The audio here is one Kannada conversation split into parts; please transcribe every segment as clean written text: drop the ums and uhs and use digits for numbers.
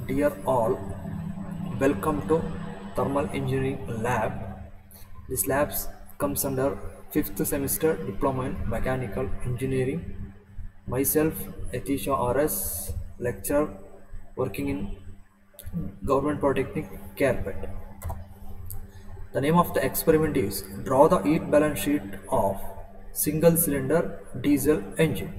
Dear all, welcome to Thermal Engineering Lab. This lab comes under 5th semester Diploma in Mechanical Engineering. Myself, Atisha RS, lecturer working in Government Polytechnic, Carpet. The name of the experiment is draw the heat balance sheet of single cylinder diesel engine.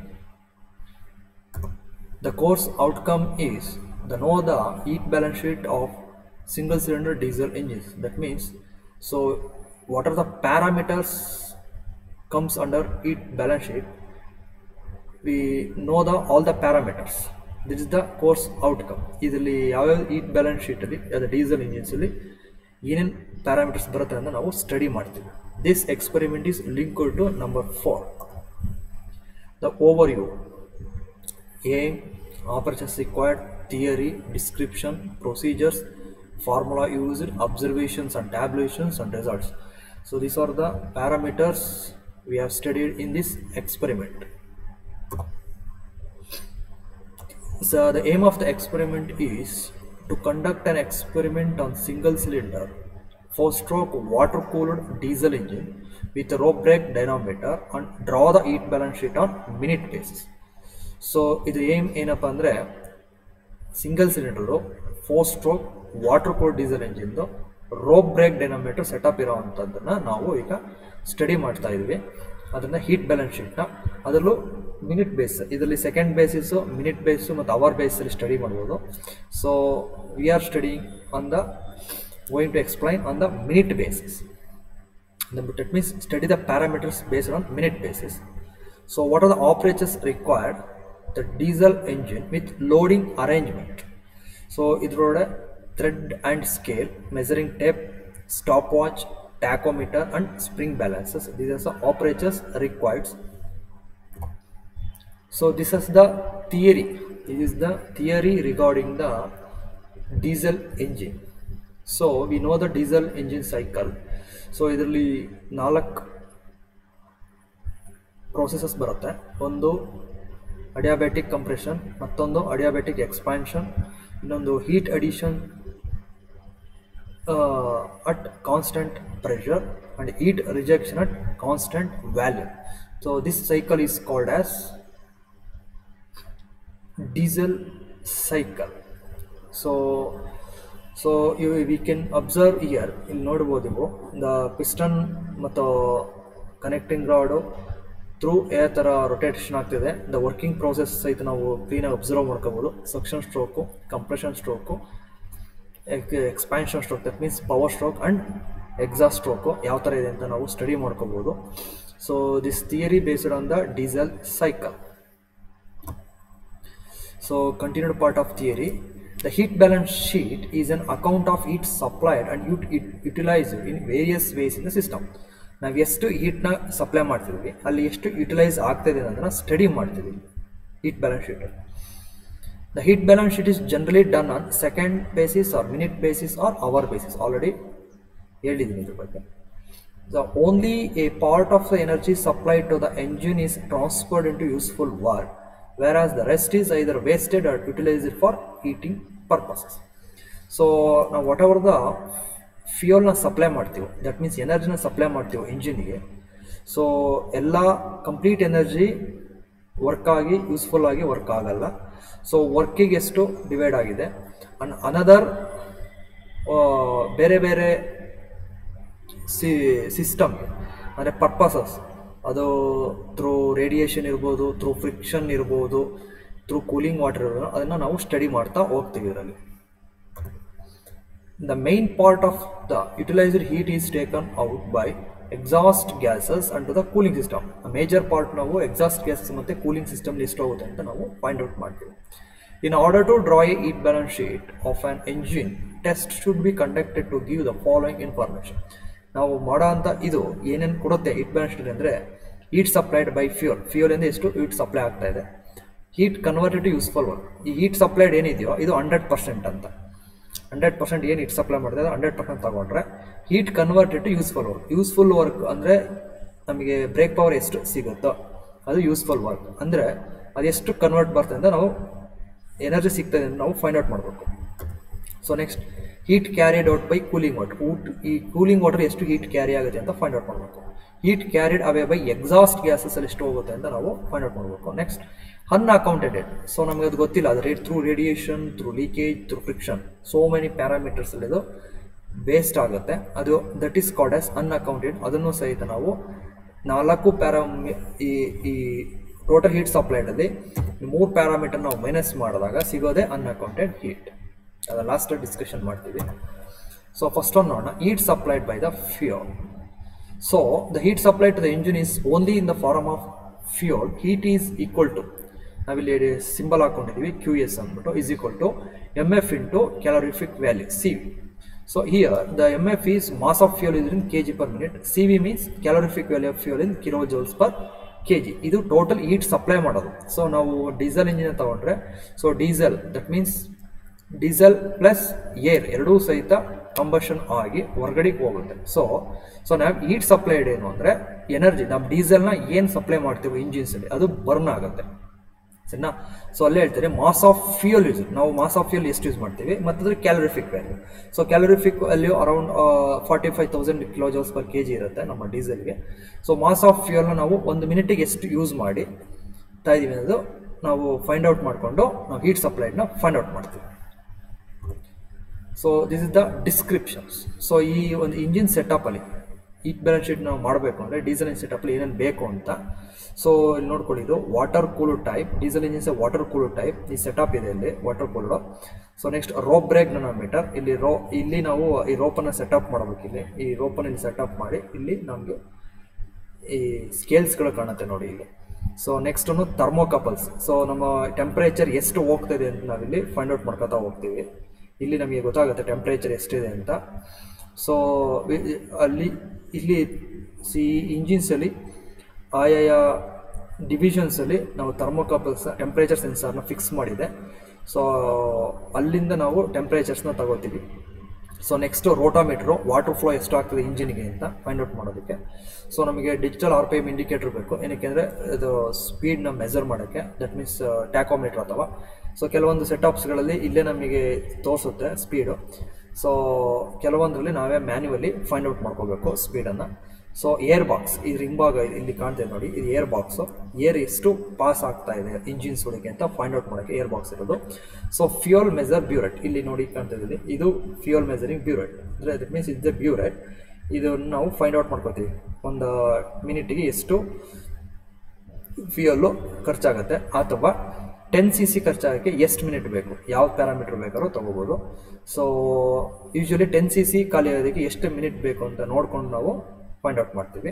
The course outcome is know the heat balance sheet of single cylinder diesel engines. That means, so what are the parameters comes under heat balance sheet? We know all the parameters. This is the course outcome. ಇದರಲ್ಲಿ ಯಾವ heat balance sheet ಅಲ್ಲಿ ಅದು diesel engines ಅಲ್ಲಿ ಏನೇನು parameters ಬರುತ್ತೆ ಅಂತ ನಾವು ಸ್ಟಡಿ ಮಾಡ್ತೀವಿ. This experiment is linked to number 4. The overview. Aim, operations required, theory, description, procedures, formula used, observations and tabulations and results. So these are the parameters we have studied in this experiment. So the aim of the experiment is to conduct an experiment on single cylinder 4-stroke water cooled diesel engine with a rope brake dynamometer and draw the heat balance sheet on minute basis. So ಇದು ಏಮ್ ಏನಪ್ಪ ಅಂದರೆ single cylinder 4-stroke water cooled diesel ಇಂಜಿನ್ದು ರೋಪ್ ಬ್ರೇಕ್ ಡೈನಾಮೀಟರ್ ಸೆಟಪ್ ಇರೋವಂಥದ್ದನ್ನು ನಾವು ಈಗ ಸ್ಟಡಿ ಮಾಡ್ತಾ ಇದ್ವಿ. ಅದನ್ನು ಹೀಟ್ ಬ್ಯಾಲೆನ್ಸ್ ಶೀಟ್ನ ಅದರಲ್ಲೂ ಮಿನಿಟ್ ಬೇಸ್, ಇದರಲ್ಲಿ ಸೆಕೆಂಡ್ ಬೇಸಿಸು, ಮಿನಿಟ್ ಬೇಸು ಮತ್ತು ಅವರ್ ಬೇಸಲ್ಲಿ ಸ್ಟಡಿ ಮಾಡ್ಬೋದು. So we are studying on the going to explain on the minute basis. That means study the parameters based on minute basis. So what are the operators required? The diesel engine with loading arrangement. So idrode thread and scale, measuring tape, stopwatch, tachometer and spring balances. These are the operators required. So this is the theory. This is the theory regarding the diesel engine. So we know the diesel engine cycle. So ಇದರಲ್ಲಿ 4 processes ಬರುತ್ತೆ. ಒಂದು ಅಡಿಯಾಬ್ಯಾಟಿಕ್ ಕಂಪ್ರೆಷನ್, ಮತ್ತೊಂದು ಅಡಿಯಾಬ್ಯಾಟಿಕ್ ಎಕ್ಸ್ಪಾನ್ಷನ್, ಇನ್ನೊಂದು heat addition at constant pressure and heat rejection at constant value. So this cycle is called as diesel cycle. So we can observe here, ಇಲ್ಲಿ ನೋಡ್ಬೋದು ನೀವು ದ ಪಿಸ್ಟನ್ ಮತ್ತು ಕನೆಕ್ಟಿಂಗ್ ರಾಡು ಥ್ರೂ ಯಾವ ಥರ ರೊಟೇಷನ್ ಆಗ್ತಿದೆ. ದ ವರ್ಕಿಂಗ್ ಪ್ರೋಸೆಸ್ ಸಹಿತ ನಾವು ಕ್ಲೀನಾಗಿ ಅಬ್ಸರ್ವ್ ಮಾಡ್ಕೋಬೋದು. Suction stroke, compression stroke, expansion stroke, that means power stroke and exhaust stroke ಯಾವ ಥರ ಇದೆ ಅಂತ ನಾವು ಸ್ಟಡಿ ಮಾಡ್ಕೋಬೋದು. So this theory based on the diesel cycle. So continued part of theory. The heat balance sheet is an account of heat supplied and utilized in various ways in the system. ನಾವು ಎಷ್ಟು ಹೀಟ್ನ ಸಪ್ಲೈ ಮಾಡ್ತಿದ್ವಿ, ಅಲ್ಲಿ ಎಷ್ಟು ಯುಟಿಲೈಸ್ ಆಗ್ತಾಯಿದೆ ಅನ್ನೋದನ್ನು ಸ್ಟಡಿ ಮಾಡ್ತೀವಿ heat balance sheet. The heat balance sheet is generally done on second basis or minute basis or hour basis. Already ಹೇಳಿದ್ದೀನಿ ಇದ್ರ ಬಗ್ಗೆ. The only a part of the energy supplied to the engine is transferred in to useful work, whereas the rest is either wasted or utilized for heating purposes. So now whatever the ಫ್ಯೂಯಲ್ನ ಸಪ್ಲೈ ಮಾಡ್ತೀವಿ, ದಟ್ ಮೀನ್ಸ್ ಎನರ್ಜಿನ ಸಪ್ಲೈ ಮಾಡ್ತೀವಿ ಇಂಜಿನ್ಗೆ, ಸೊ ಎಲ್ಲ ಕಂಪ್ಲೀಟ್ ಎನರ್ಜಿ ವರ್ಕ್ ಆಗಿ ಯೂಸ್ಫುಲ್ ಆಗಿ ವರ್ಕ್ ಆಗಲ್ಲ. ಸೊ ವರ್ಕಿಗೆ ಎಷ್ಟು ಡಿವೈಡ್ ಆಗಿದೆ ಅಂಡ್ ಅನದರ್ ಬೇರೆ ಬೇರೆ ಸಿಸ್ಟಮ್ ಅಂದರೆ ಪರ್ಪಸಸ್, ಅದು ಥ್ರೂ ರೇಡಿಯೇಷನ್ ಇರ್ಬೋದು, ಥ್ರೂ ಫ್ರಿಕ್ಷನ್ ಇರ್ಬೋದು, ಥ್ರೂ ಕೂಲಿಂಗ್ ವಾಟರ್ ಇರ್ಬೋದು, ಅದನ್ನು ನಾವು ಸ್ಟಡಿ ಮಾಡ್ತಾ ಹೋಗ್ತೀವಿ ಇದರಲ್ಲಿ. The main part of the utilized heat is taken out by exhaust gases and to the cooling system. A major part ನಾವು exhaust gases ಮತ್ತು cooling system ಎಷ್ಟು ಹೋಗುತ್ತೆ ಅಂತ ನಾವು ಫೈಂಡ್ ಔಟ್ ಮಾಡ್ತೀವಿ. In order to draw a heat balance sheet of an engine, test should be conducted to give the following information. ನಾವು ಮಾಡೋ ಅಂತ ಇದು ಏನೇನು ಕೊಡುತ್ತೆ ಹೀಟ್ ಬ್ಯಾಲೆನ್ಸ್ ಶೀಟ್ ಅಂದರೆ ಹೀಟ್ ಸಪ್ಲೈಡ್ ಬೈ ಫ್ಯೂಯಲ್ ಇಂದ ಎಷ್ಟು ಹೀಟ್ ಸಪ್ಲೈ ಆಗ್ತಾ ಇದೆ, heat converted to useful work. ಈ ಹೀಟ್ ಸಪ್ಲೈಡ್ ಏನಿದೆಯೋ ಇದು 100% ಅಂತ, 100% ಏನು ಹೀಟ್ ಸಪ್ಲೈ ಮಾಡ್ತಾ ಇದೆ 100% ತಗೊಂಡ್ರೆ heat converted to useful work. Useful work ಅಂದರೆ ನಮಗೆ ಬ್ರೇಕ್ ಪವರ್ ಎಷ್ಟು ಸಿಗುತ್ತೋ ಅದು ಯೂಸ್ಫುಲ್ ವರ್ಕ್. ಅಂದರೆ ಅದೆಷ್ಟು ಕನ್ವರ್ಟ್ ಬರ್ತದೆ ಅಂತ ನಾವು ಎನರ್ಜಿ ಸಿಗ್ತದೆ ಅಂತ ನಾವು ಫೈಂಡ್ ಔಟ್ ಮಾಡಬೇಕು. So next heat carried out by cooling water. ಈ ಕೂಲಿಂಗ್ ವಾಟರ್ ಎಷ್ಟು ಹೀಟ್ ಕ್ಯಾರಿ ಆಗುತ್ತೆ ಅಂತ ಫೈಂಡ್ ಔಟ್ ಮಾಡಬೇಕು. Heat carried away by exhaust gases ಅಲ್ಲಿ ಎಷ್ಟು ಹೋಗುತ್ತೆ ಅಂತ ನಾವು ಫೈಂಡ್ ಔಟ್ ಮಾಡಬೇಕು. Next unaccounted. ಸೊ ನಮಗೆ ಅದು ಗೊತ್ತಿಲ್ಲ, ಅದು through radiation, through leakage, through friction, so many parameters ಅಲ್ಲಿ ಇದು ಬೇಸ್ಡ್ ಆಗುತ್ತೆ. ಅದು that is called as unaccounted. ಅದನ್ನು ಸಹಿತ ನಾವು 4 ಈ ಟೋಟಲ್ ಹೀಟ್ ಸಪ್ಲೈಡಲ್ಲಿ 3 ಪ್ಯಾರಾಮೀಟರ್ ನಾವು ಮೈನಸ್ ಮಾಡಿದಾಗ ಸಿಗೋದೇ ಅನ್ಅಕೌಂಟೆಡ್ ಹೀಟ್. ಅದರ ಲಾಸ್ಟ್ ಡಿಸ್ಕಷನ್ ಮಾಡ್ತೀವಿ. ಸೊ ಫಸ್ಟ್ ಒನ್ ನೋಡೋಣ, heat supplied by the fuel. So the heat supplied to the engine is only in the form of fuel. Heat is equal to, ನಾವಿಲ್ಲಿ ಸಿಂಬಲ್ ಹಾಕೊಂಡಿದ್ದೀವಿ QS ಅಂದ್ಬಿಟ್ಟು, is equal to MF into calorific value CV. So here the MF is mass of fuel is in kg per minute, CV means calorific value of fuel in kilojoules per kg. ಇದು ಟೋಟಲ್ ಹೀಟ್ ಸಪ್ಲೈ ಮಾಡೋದು. ಸೊ ನಾವು ಡೀಸೆಲ್ ಇಂಜಿನ್ ತಗೊಂಡ್ರೆ, so diesel that means diesel plus air ಎರಡೂ ಸಹಿತ ಕಂಬಷನ್ ಆಗಿ ಹೊರಗಡೆಗೆ ಹೋಗುತ್ತೆ. ಸೊ ನಾವು ಹೀಟ್ ಸಪ್ಲೈಡ್ ಏನು ಅಂದರೆ ಎನರ್ಜಿ, ನಮ್ಮ ಡೀಸೆಲ್ನ ಏನು ಸಪ್ಲೈ ಮಾಡ್ತೀವಿ ಇಂಜಿನ್ಸಲ್ಲಿ ಅದು ಬರ್ನ್ ಆಗುತ್ತೆ, ಸರಿನಾ. ಸೊ ಅಲ್ಲೇ ಹೇಳ್ತಾರೆ ಮಾಸ್ ಆಫ್ ಫ್ಯೂಯಲ್ ಯೂಸ್. ನಾವು ಮಾಸ್ ಆಫ್ ಫ್ಯೂಯಲ್ ಎಷ್ಟು ಯೂಸ್ ಮಾಡ್ತೀವಿ ಮತ್ತು ಅದ್ರ calorific value. So calorific value around 45,000 kilojoules per kg ಇರುತ್ತೆ ನಮ್ಮ ಡೀಸೆಲ್ಗೆ. ಸೊ ಮಾಸ್ ಆಫ್ ಫ್ಯೂಯಲ್ನ ನಾವು 1 ಮಿನಿಟಿಗೆ ಎಷ್ಟು ಯೂಸ್ ಮಾಡಿ ತಾಯಿದ್ದೀವಿ ಅನ್ನೋದು ನಾವು ಫೈಂಡ್ ಔಟ್ ಮಾಡಿಕೊಂಡು ನಾವು ಹೀಟ್ ಸಪ್ಲೈಡ್ನ ಫೈಂಡ್ ಔಟ್ ಮಾಡ್ತೀವಿ. So this is the descriptions. So ಈ ಒಂದು ಇಂಜಿನ್ ಸೆಟಪ್ಪಲ್ಲಿ ಹೀಟ್ ಬ್ಯಾಲೆನ್ಸ್ ಶೀಟ್ ನಾವು ಮಾಡಬೇಕು ಅಂದರೆ ಡೀಸೆಲ್ ಇಂಜಿನ್ ಸೆಟಪ್ಪಲ್ಲಿ ಏನೇನು ಬೇಕು ಅಂತ. ಸೊ ಇಲ್ಲಿ ನೋಡ್ಕೊಳ್ಳಿ, ಇದು water cooled type diesel engines, water cooled type ಈ ಸೆಟಪ್ ಇದೆ ಇಲ್ಲಿ water cooled. So next rope brake dynamometer. ಇಲ್ಲಿ ನಾವು ಈ ರೋಪನ್ನು ಸೆಟಪ್ ಮಾಡಬೇಕು. ಈ ರೋಪನ್ನು ಇಲ್ಲಿ ಸೆಟಪ್ ಮಾಡಿ ಇಲ್ಲಿ ನಮಗೆ ಈ ಸ್ಕೇಲ್ಸ್ಗಳು ಕಾಣುತ್ತೆ ನೋಡಿ ಇಲ್ಲಿ. So next thermocouples. ಸೊ ನಮ್ಮ ಟೆಂಪ್ರೇಚರ್ ಎಷ್ಟು ಹೋಗ್ತಿದೆ ಅಂತ ನಾವಿಲ್ಲಿ ಫೈಂಡ್ ಔಟ್ ಮಾಡ್ಕೊತಾ ಹೋಗ್ತೀವಿ. ಇಲ್ಲಿ ನಮಗೆ ಗೊತ್ತಾಗುತ್ತೆ ಟೆಂಪ್ರೇಚರ್ ಎಷ್ಟಿದೆ ಅಂತ. ಸೊ ಇಲ್ಲಿ ಇಂಜಿನ್ಸಲ್ಲಿ ಆಯಾಯ ಡಿವಿಷನ್ಸಲ್ಲಿ ನಾವು ಥರ್ಮೋಕಪಲ್ಸ್ ಟೆಂಪ್ರೇಚರ್ ಸೆನ್ಸಾರ್ನ ಫಿಕ್ಸ್ ಮಾಡಿದೆ. ಸೊ ಅಲ್ಲಿಂದ ನಾವು ಟೆಂಪ್ರೇಚರ್ಸ್ನ ತಗೋತೀವಿ. So next rotameter, water flow ಎಷ್ಟು ಆಗ್ತದೆ ಇಂಜಿನ್ಗೆ ಅಂತ ಫೈಂಡ್ ಔಟ್ ಮಾಡೋದಕ್ಕೆ. ಸೊ ನಮಗೆ ಡಿಜಿಟಲ್ RPM ಇಂಡಿಕೇಟರ್ ಬೇಕು, ಏನಕ್ಕೆ ಅಂದರೆ ಇದು ಸ್ಪೀಡ್ನ ಮೆಜರ್ ಮಾಡೋಕ್ಕೆ, ದಟ್ ಮೀನ್ಸ್ ಟ್ಯಾಕೋಮೀಟ್ರ್ ಅಥವಾ. ಸೊ ಕೆಲವೊಂದು ಸೆಟಪ್ಸ್ಗಳಲ್ಲಿ ಇಲ್ಲೇ ನಮಗೆ ತೋರಿಸುತ್ತೆ ಸ್ಪೀಡು. ಸೊ ಕೆಲವೊಂದರಲ್ಲಿ ನಾವೇ ಮ್ಯಾನ್ಯುವಲಿ ಫೈಂಡ್ ಔಟ್ ಮಾಡ್ಕೋಬೇಕು ಸ್ಪೀಡನ್ನು. ಸೊ ಏರ್ ಬಾಕ್ಸ್, ಈ ರಿಂಗ್ ಭಾಗ ಇಲ್ಲಿ ಕಾಣ್ತಿದೆ ನೋಡಿ, ಇದು ಏರ್ ಬಾಕ್ಸು. ಏರ್ ಎಷ್ಟು ಪಾಸ್ ಆಗ್ತಾ ಇದೆ ಇಂಜಿನ್ಸ್ ಒಳಗೆ ಅಂತ ಫೈಂಡ್ ಔಟ್ ಮಾಡೋಕ್ಕೆ ಏರ್ ಬಾಕ್ಸ್ ಇರೋದು. ಸೊ ಫ್ಯೂಯಲ್ ಮೆಜರ್ ಬ್ಯೂರೆಟ್, ಇಲ್ಲಿ ನೋಡಿ ಕಾಣ್ತಿದೆ, ಇದು ಫ್ಯೂಯಲ್ ಮೆಜರಿಂಗ್ ಬ್ಯೂರೆಟ್ ಅಂದರೆ that means is the burette. ಇದನ್ನು ನಾವು ಫೈಂಡ್ ಔಟ್ ಮಾಡ್ಕೋತೀವಿ, ಒಂದು ಮಿನಿಟಿಗೆ ಎಷ್ಟು ಫ್ಯೂಯಲ್ಲು ಖರ್ಚಾಗುತ್ತೆ, ಅಥವಾ 10 cc ಖರ್ಚಾಗೋಕ್ಕೆ ಎಷ್ಟು ಮಿನಿಟ್ ಬೇಕು, ಯಾವ ಪ್ಯಾರಾಮೀಟರ್ ಬೇಕಾದ್ರೂ ತೊಗೋಬೋದು. ಸೊ ಯೂಶ್ವಲಿ 10 cc ಖಾಲಿ ಆಗೋದಕ್ಕೆ ಎಷ್ಟು ಮಿನಿಟ್ ಬೇಕು ಅಂತ ನೋಡ್ಕೊಂಡು ನಾವು ಫೈಂಡ್ ಔಟ್ ಮಾಡ್ತೀವಿ.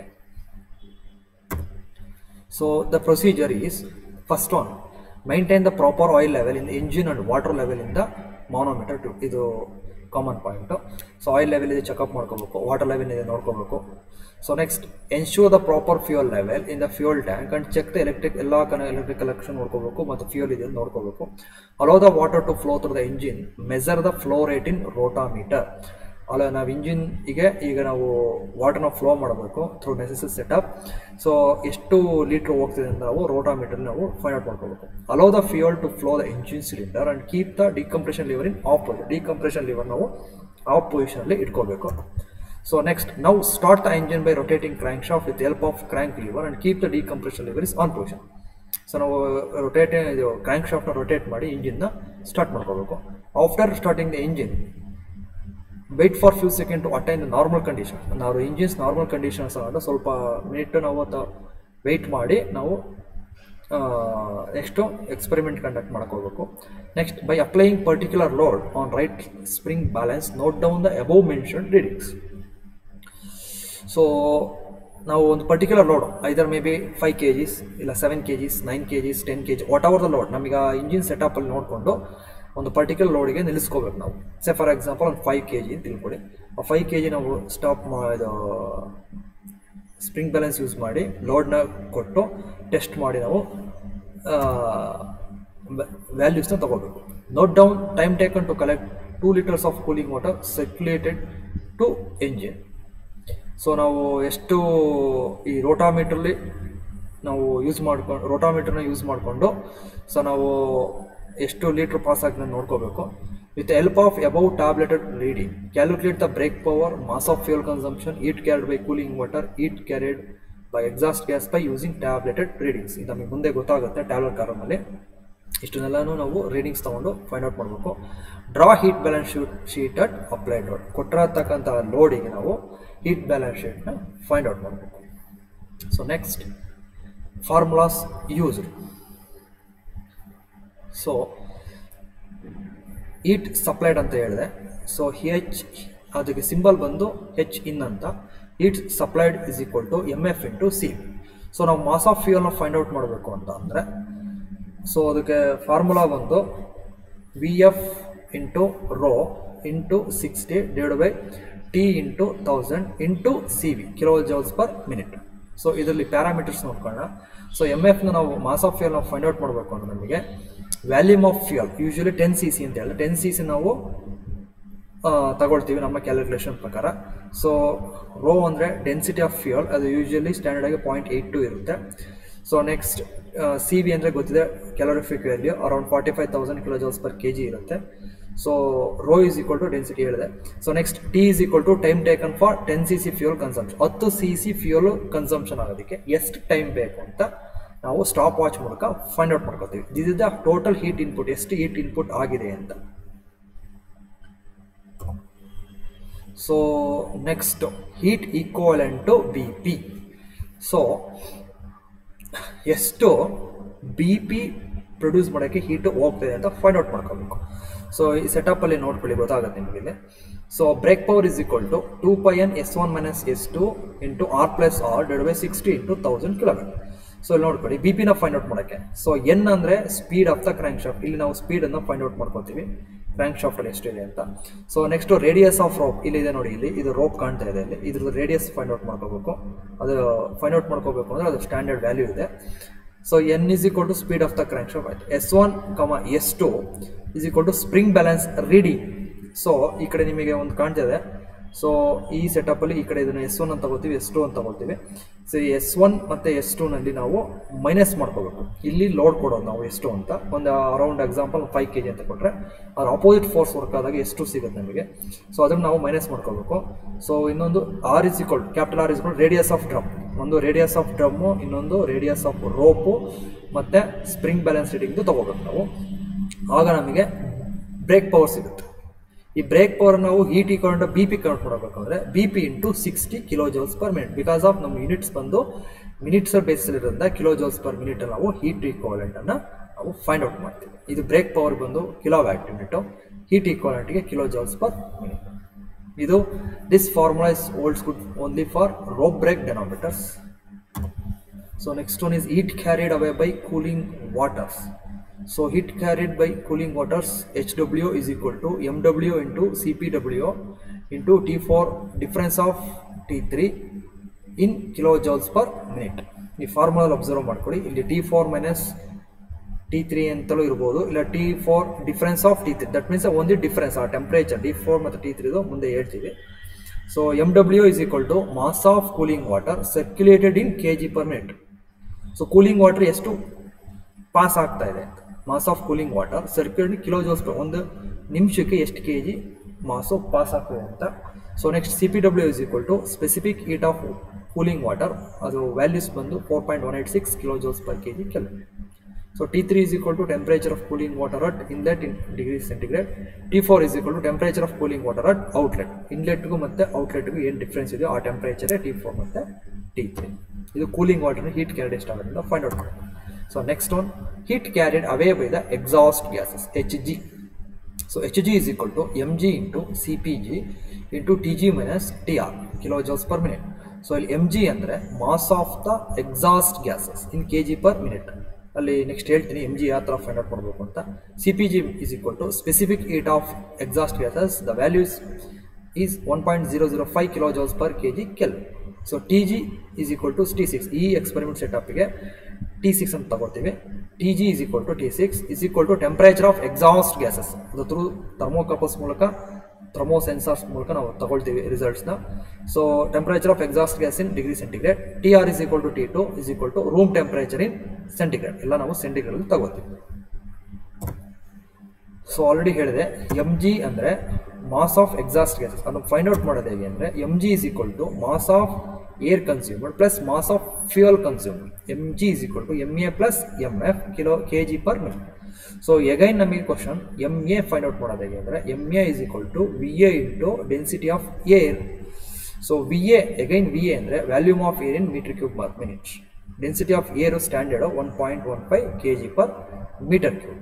So the procedure is, first one, maintain the proper oil level in the engine and water level in the manometer to. ಇದು common point. So oil level ಇದೆ ಚೆಕಪ್ ಮಾಡ್ಕೋಬೇಕು, ವಾಟರ್ ಲೆವೆಲ್ ಇದೆ ನೋಡ್ಕೋಬೇಕು. So next ensure the proper fuel level in the fuel tank and check the electric collection ನೋಡ್ಕೋಬೇಕು ಮತ್ತು ಫ್ಯೂಯಲ್ ಇದೆ ನೋಡ್ಕೋಬೇಕು. Allow the water to flow through the engine, measure the flow rate in rotameter. ಅಲ್ಲ ನಾವು ಇಂಜಿನ್ಗೆ ಈಗ ನಾವು ವಾಟರ್ನ ಫ್ಲೋ ಮಾಡಬೇಕು ಥ್ರೂ ನೆಸೆಸರಿ ಸೆಟಪ್. ಸೊ ಎಷ್ಟು ಲೀಟ್ರ್ ಹೋಗ್ತಿದೆ ಅಂತ ನಾವು ರೋಟಾಮೀಟರ್ ನಾವು ಫೈಂಡ್ ಔಟ್ ಮಾಡ್ಕೋಬೇಕು. Allow the fuel to flow the engine cylinder and keep the decompression lever in off position. Decompression lever ನಾವು ಆಫ್ ಪೊಸಿಷನಲ್ಲಿ ಇಟ್ಕೋಬೇಕು. So next, now start the engine by rotating crankshaft with the help of crank lever and keep the decompression lever is on position. So now crankshaft rotate ಮಾಡಿ ಇಂಜಿನ್ ಸ್ಟಾರ್ಟ್ ಮಾಡ್ಕೋಬೇಕು. After starting the engine, wait for few seconds to attain the normal condition. ನಾವು ಇಂಜಿನ್ಸ್ ನಾರ್ಮಲ್ ಕಂಡೀಷನ್ಸ್ ಅಂದರೆ ಸ್ವಲ್ಪ ಮಿನಿಟ್ ನಾವು ವೆಯ್ಟ್ ಮಾಡಿ ನಾವು ನೆಕ್ಸ್ಟು ಎಕ್ಸ್ಪೆರಿಮೆಂಟ್ ಕಂಡಕ್ಟ್ ಮಾಡ್ಕೋಬೇಕು. Next, by applying particular load on right spring balance, note down the above mentioned readings. So ನಾವು ಒಂದು particular load either may be 5 kg ಇಲ್ಲ 7 kg 9 kg 10 kg whatever the load, ನಮಗೆ ಇಂಜಿನ್ ಸೆಟಪ್ಪಲ್ಲಿ ನೋಡಿಕೊಂಡು ಒಂದು ಪರ್ಟಿಕ್ಯುಲರ್ ಲೋಡಿಗೆ ನಿಲ್ಲಿಸ್ಕೋಬೇಕು ನಾವು. ಸೇ ಫಾರ್ ಎಕ್ಸಾಂಪಲ್ ಒಂದು 5 kg ಅಂತ ತಿಳ್ಕೊಳ್ಳಿ. ಆ 5 kg ನಾವು ಸ್ಟಾಪ್ ಇದು ಸ್ಪ್ರಿಂಗ್ ಬ್ಯಾಲೆನ್ಸ್ ಯೂಸ್ ಮಾಡಿ ಲೋಡ್ನ ಕೊಟ್ಟು ಟೆಸ್ಟ್ ಮಾಡಿ ನಾವು ವ್ಯಾಲ್ಯೂಸ್ನ ತಗೋಬೇಕು. Note down time taken to collect 2 liters of cooling water circulated to engine. So ನಾವು ಎಷ್ಟು ಈ ರೋಟಾಮೀಟ್ರಲ್ಲಿ ನಾವು ರೋಟಾಮೀಟರ್ನ ಯೂಸ್ ಮಾಡಿಕೊಂಡು ಸೊ ನಾವು ಎಷ್ಟು ಲೀಟ್ರ್ ಪಾಸ್ ಆಗಿದೆ ನೋಡ್ಕೋಬೇಕು. With the help of above tabulated reading, calculate the brake power, mass of fuel consumption, heat carried by cooling water, heat carried by exhaust gas by using tabulated readings. ಇದು ನಮಗೆ ಮುಂದೆ ಗೊತ್ತಾಗುತ್ತೆ ಟ್ಯಾಬ್ಲೆಟ್ ಕಾಲಮಲ್ಲಿ. ಇಷ್ಟನ್ನೆಲ್ಲನೂ ನಾವು ರೀಡಿಂಗ್ಸ್ ತಗೊಂಡು ಫೈಂಡ್ ಔಟ್ ಮಾಡಬೇಕು. Draw heat balance sheet at applied load. ಕೊಟ್ಟಿರತಕ್ಕಂಥ ಲೋಡಿಗೆ ನಾವು ಹೀಟ್ ಬ್ಯಾಲೆನ್ಸ್ ಶೀಟ್ನ ಫೈಂಡ್ ಔಟ್ ಮಾಡಬೇಕು. So next formulas used. So heat supplied ಅಂತ ಹೇಳಿದೆ. ಸೊ ಹೆಚ್ ಅದಕ್ಕೆ ಸಿಂಬಲ್ ಬಂದು ಹೆಚ್ ಇನ್ ಅಂತ. Heat supplied is equal to MF into C. So ನಾವು ಮಾಸ್ ಆಫ್ ಫ್ಯೂಯಲ್ನ ಫೈಂಡ್ ಔಟ್ ಮಾಡಬೇಕು ಅಂತ ಅಂದರೆ ಸೊ ಅದಕ್ಕೆ ಫಾರ್ಮುಲಾ ಬಂದು VF into rho into 60 divide by T into 1000 into CV kilo joules per minute. So ಇದರಲ್ಲಿ ಪ್ಯಾರಾಮೀಟರ್ಸ್ ನೋಡ್ಕೊಳ್ಳೋಣ. ಸೊ MFನ ನಾವು ಮಾಸ್ ಆಫ್ ಫ್ಯೂಯಲ್ನ ಫೈಂಡ್ ಔಟ್ ಮಾಡಬೇಕು ಅಂದರೆ ನಮಗೆ volume of fuel usually 10 cc ಅಂತ ಹೇಳಿದ್ರೆ 10 cc ನಾವು ತಗೊಳ್ತೀವಿ ನಮ್ಮ ಕ್ಯಾಲ್ಕುಲೇಷನ್ ಪ್ರಕಾರ. ಸೊ ರೋ ಅಂದರೆ ಡೆನ್ಸಿಟಿ ಆಫ್ ಫ್ಯೂಯಲ್, ಅದು ಯೂಶಲಿ ಸ್ಟ್ಯಾಂಡರ್ಡ್ ಆಗಿ 0.82 ಇರುತ್ತೆ. ಸೊ ನೆಕ್ಸ್ಟ್ CV ಅಂದರೆ ಗೊತ್ತಿದೆ calorific value around 45,000 kilojoules per kg ಇರುತ್ತೆ. So rho is equal to density ಹೇಳಿದೆ. So next T is equal to time taken for 10 cc fuel consumption. 10 cc fuel consumption ಆಗೋದಕ್ಕೆ ಎಷ್ಟು ಟೈಮ್ ಬೇಕು ಅಂತ ನಾವು ಸ್ಟಾಪ್ ವಾಚ್ ಮೂಲಕ ಫೈಂಡ್ ಔಟ್ ಮಾಡ್ಕೋತೀವಿ. This is the total heat input, ಎಷ್ಟು ಹೀಟ್ ಇನ್ಪುಟ್ ಆಗಿದೆ ಅಂತ. So next heat equivalent to BP. So ಎಷ್ಟು BP ಪ್ರೊಡ್ಯೂಸ್ ಮಾಡೋಕ್ಕೆ ಹೀಟು ಹೋಗ್ತಿದೆ ಅಂತ ಫೈಂಡ್ ಔಟ್ ಮಾಡ್ಕೋಬೇಕು. ಸೊ ಈ ಸೆಟಪ್ಪಲ್ಲಿ ನೋಡ್ಕೊಳ್ಳಿ, ಗೊತ್ತಾಗುತ್ತೆ ನಿಮಗೆ. So brake power is equal to 2πn S1 - S2 into R + R divide by 60 into 1000 kilometre. So ಇಲ್ಲಿ ನೋಡ್ಕೊಳ್ಳಿ BP ನ ಫೈಂಡ್ ಔಟ್ ಮಾಡೋಕ್ಕೆ. ಸೊ N ಅಂದರೆ speed of the crankshaft. ಇಲ್ಲಿ ನಾವು ಸ್ಪೀಡನ್ನು ಫೈಂಡ್ ಔಟ್ ಮಾಡ್ಕೊತೀವಿ ಕ್ರ್ಯಾಂಕ್ ಶಾಫ್ಟಲ್ಲಿ ಎಷ್ಟಿದೆ ಅಂತ. So next radius of rope ಇಲ್ಲಿದೆ ನೋಡಿ, ಇಲ್ಲಿ ಇದು ರೋಪ್ ಕಾಣ್ತಾ ಇದೆ, ಇಲ್ಲಿ ಇದ್ರದ್ದು ರೇಡಿಯಸ್ ಫೈಂಡ್ ಔಟ್ ಮಾಡ್ಕೋಬೇಕು. ಅದು ಫೈಂಡ್ ಔಟ್ ಮಾಡ್ಕೋಬೇಕು ಅಂದರೆ ಅದು ಸ್ಟ್ಯಾಂಡರ್ಡ್ ವ್ಯಾಲ್ಯೂ ಇದೆ. So N is equal to speed of the crankshaft ಆಯ್ತು. S1, S2 is equal to spring balance reading. So ಈ ಕಡೆ ನಿಮಗೆ ಒಂದು ಕಾಣ್ತಿದೆ. ಸೊ ಈ ಸೆಟಪ್ಪಲ್ಲಿ ಈ ಕಡೆ ಇದನ್ನು S1 ಅಂತ ತಗೋತೀವಿ, S2 ಅಂತ ತಗೋತೀವಿ. ಸೊ S1 ಮತ್ತು S2ನಲ್ಲಿ ನಾವು ಮೈನಸ್ ಮಾಡ್ಕೋಬೇಕು. ಇಲ್ಲಿ ಲೋಡ್ ಕೊಡೋದು ನಾವು S2 ಅಂತ ಒಂದು ಅರೌಂಡ್ ಎಕ್ಸಾಂಪಲ್ 5 kg ಅಂತ ಕೊಟ್ಟರೆ ಅದ್ರ ಆಪೋಸಿಟ್ ಫೋರ್ಸ್ ವರ್ಕ್ ಆದಾಗ ಎಷ್ಟು ಸಿಗುತ್ತೆ ನಮಗೆ. ಸೊ ಅದನ್ನು ನಾವು ಮೈನಸ್ ಮಾಡ್ಕೋಬೇಕು. ಸೊ ಇನ್ನೊಂದು R is equal capital R is equal radius of drum. ಒಂದು ರೇಡಿಯಸ್ ಆಫ್ ಡ್ರಮ್ಮು, ಇನ್ನೊಂದು ರೇಡಿಯಸ್ ಆಫ್ ರೋಪು ಮತ್ತು ಸ್ಪ್ರಿಂಗ್ ಬ್ಯಾಲೆನ್ಸ್ ರೀಡಿಂಗ್ದು ತೊಗೋಬೇಕು ನಾವು. ಆಗ ನಮಗೆ ಬ್ರೇಕ್ ಪವರ್ ಸಿಗುತ್ತೆ. ಈ ಬ್ರೇಕ್ ಪವರ್ ನಾವು ಹೀಟ್ ಈಕ್ವಲೆಂಟ್ BP ಕನ್ವರ್ಟ್ ಮಾಡಬೇಕಂದ್ರೆ BP into 60 kilo joules per minute. Because of ನಮ್ಮ ಯೂನಿಟ್ಸ್ ಬಂದು ಮಿನಿಟ್ಸ್ ಬೇಸಿರೋದ್ರಿಂದ ಕಿಲೋ ಜೌಲ್ಸ್ ಪರ್ ಮಿನಿಟ್ ನಾವು ಹೀಟ್ ಈಕ್ವಲೆಂಟನ್ನು ನಾವು ಫೈಂಡ್ ಔಟ್ ಮಾಡ್ತೀವಿ. ಇದು ಬ್ರೇಕ್ ಪವರ್ ಬಂದು ಕಿಲೋ ವ್ಯಾಟ್ ಯೂನಿಟು, ಹೀಟ್ ಈಕ್ವಲೆಂಟ್ಗೆ ಕಿಲೋ ಜೌಲ್ಸ್ ಪರ್ ಮಿನಿಟ್. ಇದು this formula is holds good only for rope brake denominators. So next one is heat carried away by cooling waters. So heat carried by cooling waters HW is equal to MW into CPW into T4 difference of T3 in kilojoules per minute. ಈ ಫಾರ್ಮುಲಾ ಅಬ್ಸರ್ವ್ ಮಾಡ್ಕೊಳ್ಳಿ. ಇಲ್ಲಿ T4 minus T3 ಅಂತಲೂ ಇರ್ಬೋದು, ಇಲ್ಲ T4 difference of T3. That means ಒಂದು ಡಿಫ್ರೆನ್ಸ್ ಆ ಟೆಂಪ್ರೇಚರ್ T4 ಮತ್ತು T3 ಮುಂದೆ ಹೇಳ್ತೀವಿ. So MW is equal to mass of cooling water circulated in kg per minute. So cooling water ಎಷ್ಟು ಪಾಸ್ ಆಗ್ತಾ ಇದೆ ಅಂತ, mass of cooling water circulating kilo joules per, ಒಂದು ನಿಮಿಷಕ್ಕೆ ಎಷ್ಟು kg ಮಾಸು ಪಾಸ್ ಆಗ್ತದೆ ಅಂತ. So next CPW is equal to specific heat of cooling water, ಅದು ವ್ಯಾಲ್ಯೂಸ್ ಬಂದು 4.186 kilo joules per kg kelvin. So T3 is equal to temperature of cooling water at inlet in degree centigrade. T4 is equal to temperature of cooling water at outlet. ಇನ್ಲೆಟ್ಗೂ ಮತ್ತು ಔಟ್ಲೆಟ್ಗೂ ಏನು ಡಿಫ್ರೆನ್ಸ್ ಇದೆಯೋ ಆ ಟೆಂಪ್ರೇಚರೇ T4 ಮತ್ತು T3. ಇದು ಕೂಲಿಂಗ್ ವಾಟರ್ನ ಹೀಟ್ ಕ್ಯಾರಿಡ್ ಎಷ್ಟಾಗೋದ್ರಿಂದ ಫೈಂಡ್ ಔಟ್ ಮಾಡಿ. So next one heat carried away by the exhaust gases HG. So HG is equal to mg into CPG into TG minus TR kilojoules per minute. So ಇಲ್ಲಿ mg ಅಂದರೆ mass of the exhaust gases in kg per minute. ಅಲ್ಲಿ ನೆಕ್ಸ್ಟ್ ಹೇಳ್ತೀನಿ mg ಯಾವ ಥರ ಫೈಂಡ್ ಔಟ್ ಮಾಡಬೇಕು ಅಂತ. CPG is equal to specific heat of exhaust gases. The values is 1.005 kilojoules per kg Kelvin. So TG is equal to T6. ಈ ಎಕ್ಸ್ಪೆರಿಮೆಂಟ್ ಸೆಟಪ್ಗೆ T6 ಅಂತ ತಗೋತೀವಿ. TG is equal to T6 is equal to temperature of exhaust gases. ಅದು ಥ್ರೂ ಥರ್ಮೋಕಪಲ್ಸ್ ಮೂಲಕ, ಥರ್ಮೋ ಸೆನ್ಸಾರ್ಸ್ ಮೂಲಕ ನಾವು ತಗೊಳ್ತೀವಿ ರಿಸಲ್ಟ್ಸ್ನ. So temperature of exhaust gas in degree centigrade. TR is equal to T2 is equal to room temperature in centigrade. ಎಲ್ಲ ನಾವು ಸೆಂಟಿಗ್ರೇಡ್ ತಗೋತೀವಿ. ಸೊ ಆಲ್ರೆಡಿ ಹೇಳಿದೆ ಎಮ್ ಜಿ ಅಂದರೆ ಮಾಸ್ ಆಫ್ ಎಕ್ಸಾಸ್ಟ್ ಗ್ಯಾಸಸ್. ಅದನ್ನು ಫೈಂಡ್ ಔಟ್ ಮಾಡೋದು ಹೇಗೆ ಅಂದರೆ M G is equal to mass of air consumer plus mass of fuel consumer. M G is equal to M A plus M F K G per minute. So again ನಮಗೆ question M A find out ಮಾಡೋದು ಹೇಗೆ ಅಂದರೆ M A is equal to V A into density of air. So V A again V A ಅಂದರೆ volume of air in metre cube per minute. Density of air standard 1.15 kg per meter cube.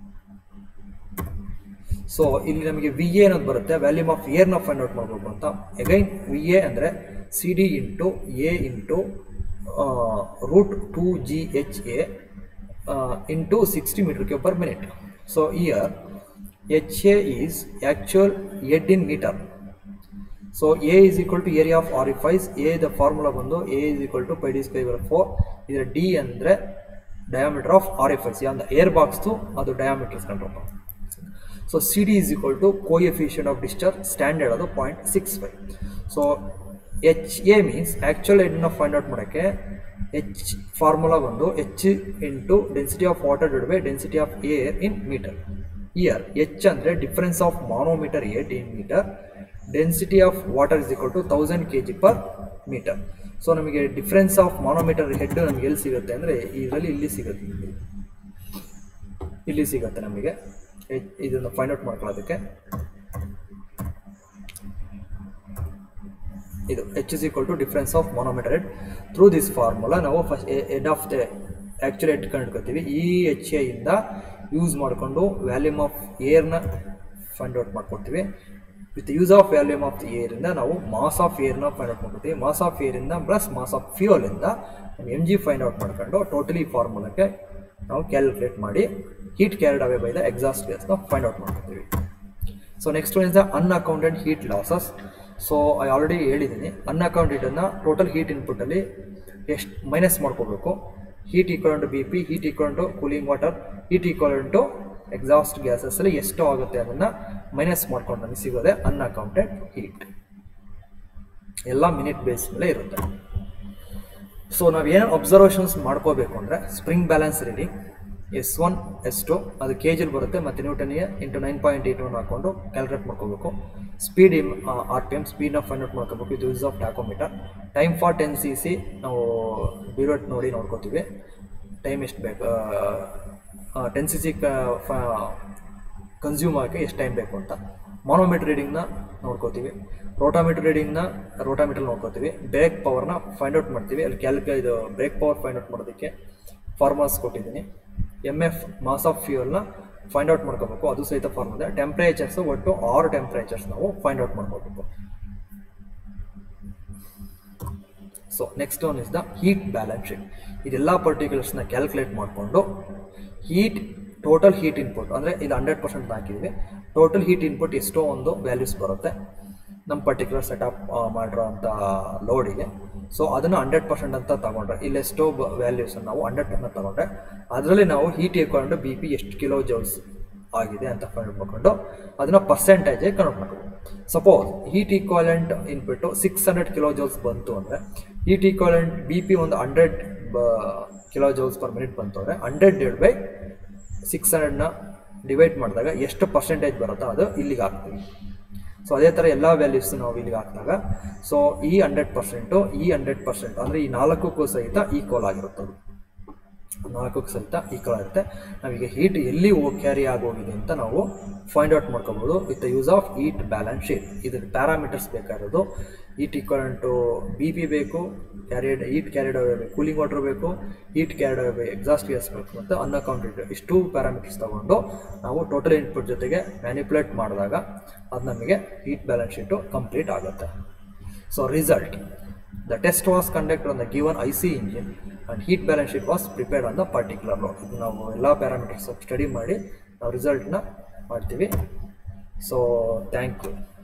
So ಇಲ್ಲಿ ನಮಗೆ ವಿ ಎ ಅನ್ನೋದು ಬರುತ್ತೆ, ವ್ಯಾಲ್ಯೂಮ್ ಆಫ್ ಏರ್ನ ಫೈಂಡ್ ಔಟ್ ಮಾಡಬೇಕು ಅಂತ. ಅಗೈನ್ ವಿ ಎ ಅಂದರೆ C D into A into root 2GHA into 60 meter cube per minute. So where HA is actual head in metre. So A is equal to area of orifice. A the formula ಬಂದು A is equal to pi D square 4. ಇದರ ಡಿ ಅಂದರೆ ಡಯಾಮೀಟರ್ ಆಫ್ ಆರಿಫೈಸ್, ಅಂದರೆ ಏರ್ ಬಾಕ್ಸ್ದು ಅದು ಡಯಾಮೀಟರ್ ಕಂಡ್ರಪ್ಪ. So C D is equal to coefficient of discharge, standard ಅದು 0.65. So H A means actual ಹೆಡ್ನ ಫೈಂಡ್ ಔಟ್ ಮಾಡೋಕ್ಕೆ ಎಚ್ ಫಾರ್ಮುಲಾ ಬಂದು H into density of water divided by density of air in metre. Where H ಅಂದರೆ difference of manometer head in metre. Density of water is equal to 1000 kg per meter. So ನಮಗೆ ಡಿಫ್ರೆನ್ಸ್ ಆಫ್ ಮಾನೋಮೀಟರ್ ಹೆಡ್ ನಮಗೆ ಎಲ್ಲಿ ಸಿಗುತ್ತೆ ಅಂದರೆ ಇದರಲ್ಲಿ ಇಲ್ಲಿ ಸಿಗುತ್ತೆ, ಇಲ್ಲಿ ಸಿಗುತ್ತೆ ನಮಗೆ. ಇದನ್ನು ಫೈಂಡ್ ಔಟ್ ಮಾಡ್ಕೊಳ್ಳೋದಕ್ಕೆ ಇದು H is equal to difference of manometer head. Through this formula ನಾವು first head of the actual head ಕಂಡುಕೊಳ್ತೀವಿ. ಈ ಎಚ್ ಎ ಇಂದ ಯೂಸ್ ಮಾಡಿಕೊಂಡು ವ್ಯಾಲ್ಯೂಮ್ ಆಫ್ ಏರ್ನ ಫೈಂಡ್ ಔಟ್ ಮಾಡ್ಕೊಳ್ತೀವಿ. With use of volume of the ಏರಿಂದ ನಾವು ಮಾಸ್ ಆಫ್ ಏರ್ನ ಫೈಂಡ್ ಔಟ್ ಮಾಡ್ಕೊತೀವಿ. ಮಾಸ್ ಆಫ್ ಏರಿಂದ ಪ್ಲಸ್ ಮಾಸ್ ಆಫ್ ಫ್ಯೂಯಲಿಂದ ಎಮ್ ಜಿ ಫೈಂಡ್ ಔಟ್ ಮಾಡ್ಕೊಂಡು ಟೋಟಲಿ ಫಾರ್ಮುಲಾಕ್ಕೆ ನಾವು ಕ್ಯಾಲ್ಕುಲೇಟ್ ಮಾಡಿ heat carried away by the exhaust ಗ್ಯಾಸ್ನ ಫೈಂಡ್ ಔಟ್ ಮಾಡ್ಕೊತೀವಿ. So next one is the unaccounted heat losses. So I already ಹೇಳಿದ್ದೀನಿ, ಅನ್ಅಕೌಂಟೆಡನ್ನು ಟೋಟಲ್ ಹೀಟ್ ಇನ್ಪುಟ್ಟಲ್ಲಿ ಎಷ್ಟು ಮೈನಸ್ ಮಾಡ್ಕೋಬೇಕು. Heat equal to B P, heat equal to cooling water, heat equal to exhaust ಗ್ಯಾಸಸ್ಸಲ್ಲಿ ಎಷ್ಟು ಆಗುತ್ತೆ ಅದನ್ನು ಮೈನಸ್ ಮಾಡ್ಕೊಂಡು ನಮಗೆ ಸಿಗೋದೆ ಅನ್ಅಕೌಂಟೆಡ್ ಹೀಟ್. ಎಲ್ಲ ಮಿನಿಟ್ ಬೇಸ್ ಮೇಲೆ ಇರುತ್ತೆ. ಸೊ ನಾವೇನು ಅಬ್ಸರ್ವೇಷನ್ಸ್ ಮಾಡ್ಕೋಬೇಕು ಅಂದರೆ spring balance reading S1 S2 ಅದು ಕೆ ಜಿಲಿ ಬರುತ್ತೆ, ಮತ್ತು ನ್ಯೂಟನ್ಗೆ ಇಂಟು 9.81 ಹಾಕ್ಕೊಂಡು ಕ್ಯಾಲ್ಕುಲೇಟ್ ಮಾಡ್ಕೋಬೇಕು. ಸ್ಪೀಡ್ RPM ಸ್ಪೀಡ್ನ ಫೈಂಡ್ ಔಟ್ ಮಾಡ್ಕೋಬೇಕು ಇದು use of tachometer. Time for 10 cc ನಾವು ಬಿರೋಟ್ ನೋಡಿ ನೋಡ್ಕೋತೀವಿ, ಟೈಮ್ ಎಷ್ಟು ಬೇಕು 10 cc ಕನ್ಸ್ಯೂಮ್ ಆಗಿ ಎಷ್ಟು ಟೈಮ್ ಬೇಕು ಅಂತ. ಮಾನೋಮೀಟರ್ ರೀಡಿಂಗ್ನ ನೋಡ್ಕೋತೀವಿ, ರೋಟಾಮೀಟರ್ ರೀಡಿಂಗ್ನ ರೋಟಾಮೀಟರ್ ನೋಡ್ಕೋತೀವಿ. ಬ್ರೇಕ್ ಪವರ್ನ ಫೈಂಡ್ ಔಟ್ ಮಾಡ್ತೀವಿ. ಅಲ್ಲಿ ಇದು ಬ್ರೇಕ್ ಪವರ್ ಫೈಂಡ್ ಔಟ್ ಮಾಡೋದಕ್ಕೆ ಫಾರ್ಮುಲಾಸ್ ಕೊಟ್ಟಿದ್ದೀನಿ. ಎಮ್ ಎಫ್ ಮಾಸ್ ಆಫ್ ಫ್ಯೂಯಲ್ನ ಫೈಂಡ್ ಔಟ್ ಮಾಡ್ಕೋಬೇಕು, ಅದು ಸಹಿತ ಫಾರ್ಮುಲಾ. ಟೆಂಪ್ರೇಚರ್ಸು ಒಟ್ಟು 6 ಟೆಂಪ್ರೇಚರ್ಸ್ ನಾವು ಫೈಂಡ್ ಔಟ್ ಮಾಡ್ಕೋಬೇಕು. So next one is the heat balance sheet. ಇದೆಲ್ಲ ಪರ್ಟಿಕ್ಯುಲರ್ಸ್ನ ಕ್ಯಾಲ್ಕುಲೇಟ್ ಮಾಡಿಕೊಂಡು ಹೀಟ್ ಟೋಟಲ್ ಹೀಟ್ ಇನ್ಪುಟ್ ಅಂದರೆ ಇದು 100% ಹಾಕಿದ್ವಿ. ಟೋಟಲ್ ಹೀಟ್ ಇನ್ಪುಟ್ ಎಷ್ಟೋ ಒಂದು ವ್ಯಾಲ್ಯೂಸ್ ಬರುತ್ತೆ ನಮ್ಮ ಪರ್ಟಿಕ್ಯುಲರ್ ಸೆಟಪ್ ಮಾಡಿರೋ ಅಂಥ ಲೋಡಿಗೆ. ಸೊ ಅದನ್ನು 100% ಅಂತ ತಗೊಂಡ್ರೆ ಇಲ್ಲೆಷ್ಟೋ ವ್ಯಾಲ್ಯೂಸನ್ನು ನಾವು 100% ತಗೊಂಡ್ರೆ ಅದರಲ್ಲಿ ನಾವು heat equal to B P ಎಷ್ಟು ಕಿಲೋ ಜೌಲ್ಸ್ ಆಗಿದೆ ಅಂತ ಫೈಂಡ್ ಮಾಡ್ಕೊಂಡು ಅದನ್ನು ಪರ್ಸೆಂಟೇಜೇ ಕನ್ವರ್ಟ್ ಮಾಡಬೇಕು. Suppose heat equivalent input 600 kilojoules ಬಂತು ಅಂದರೆ ಹೀಟ್ ಈಕ್ವಾಲೆಂಟ್ ಬಿ ಪಿ ಒಂದು 100 ಕಿಲೋ ಜೌಲ್ಸ್ ಪರ್ ಮಿನಿಟ್ ಬಂತು ಅಂದರೆ 100/600ನ ಡಿವೈಡ್ ಮಾಡಿದಾಗ ಎಷ್ಟು ಪರ್ಸೆಂಟೇಜ್ ಬರುತ್ತೋ ಅದು ಇಲ್ಲಿಗೆ ಹಾಕ್ತೀವಿ. ಸೊ ಅದೇ ಥರ ಎಲ್ಲ ವ್ಯಾಲ್ಯೂಸ್ ನಾವು ಇಲ್ಲಿಗೆ ಹಾಕಿದಾಗ ಸೊ ಈ 100% ಈ 100% ಅಂದರೆ ಈ 4ಕ್ಕೂ ಸಹಿತ ಈಕ್ವಲ್ ಆಗಿರುತ್ತೆ. ಅದು 4ಕ್ಕೂ ಸಹಿತ ಈಕ್ವಲ್ ಆಗುತ್ತೆ. ನಾವೀಗ ಹೀಟ್ ಎಲ್ಲಿ ಕ್ಯಾರಿ ಆಗೋಗಿದೆ ಅಂತ ನಾವು ಫೈಂಡ್ ಔಟ್ ಮಾಡ್ಕೋಬೋದು with the use of heat balance sheet. ಇದಕ್ಕೆ ಪ್ಯಾರಾಮೀಟರ್ಸ್ ಬೇಕಾಗಿರೋದು heat equal to B P ಬೇಕು, ಹೀಟ್ ಕ್ಯಾರಿಡ್ ಅವೇ ಬೇಕು, ಕೂಲಿಂಗ್ ವಾಟರ್ ಬೇಕು, heat carried away exhaust gas ಬೇಕು, ಮತ್ತು ಅನ್ಅಕೌಂಟೆಡ್ ಇಷ್ಟು ಪ್ಯಾರಾಮೀಟರ್ಸ್ ತೊಗೊಂಡು ನಾವು ಟೋಟಲ್ ಇನ್ಪುಟ್ ಜೊತೆಗೆ ಮ್ಯಾನಿಪುಲೇಟ್ ಮಾಡಿದಾಗ ಅದು ನಮಗೆ ಹೀಟ್ ಬ್ಯಾಲೆನ್ಸ್ ಶೀಟು ಕಂಪ್ಲೀಟ್ ಆಗುತ್ತೆ. So result, the test was conducted on the given IC engine and heat balance sheet was prepared on the particular load. ಇದು ನಾವು ಎಲ್ಲ ಪ್ಯಾರಾಮೀಟರ್ಸ್ ಸ್ಟಡಿ ಮಾಡಿ ನಾವು ರಿಸಲ್ಟ್ನ ಮಾಡ್ತೀವಿ. So thank you.